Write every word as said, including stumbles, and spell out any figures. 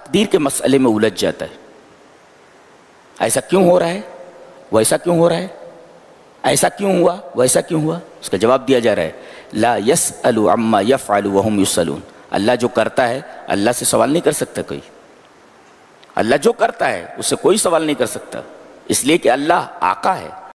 तकदीर के मसले में उलझ जाता है। ऐसा क्यों हो रहा है, वैसा क्यों हो रहा है, ऐसा क्यों हुआ, वैसा क्यों हुआ। उसका जवाब दिया जा रहा है, ला यसअलु अम्मा यफ़अलु वहुम युसअलून। अल्लाह जो करता है, अल्लाह से सवाल नहीं कर सकता कोई। अल्लाह जो करता है उससे कोई सवाल नहीं कर सकता, इसलिए कि अल्लाह आका है।